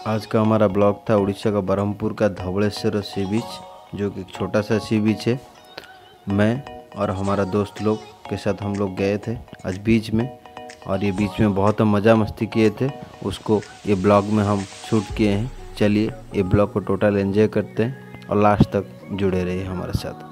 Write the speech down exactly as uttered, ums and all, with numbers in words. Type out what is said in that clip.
आज का हमारा ब्लॉग था उड़ीसा का ब्रह्मपुर का धवलेश्वर सी बीच, जो कि एक छोटा सा सी बीच है। मैं और हमारा दोस्त लोग के साथ हम लोग गए थे आज बीच में, और ये बीच में बहुत मज़ा मस्ती किए थे। उसको ये ब्लॉग में हम शूट किए हैं। चलिए ये ब्लॉग को टोटल एंजॉय करते हैं और लास्ट तक जुड़े रहिए हमारे साथ।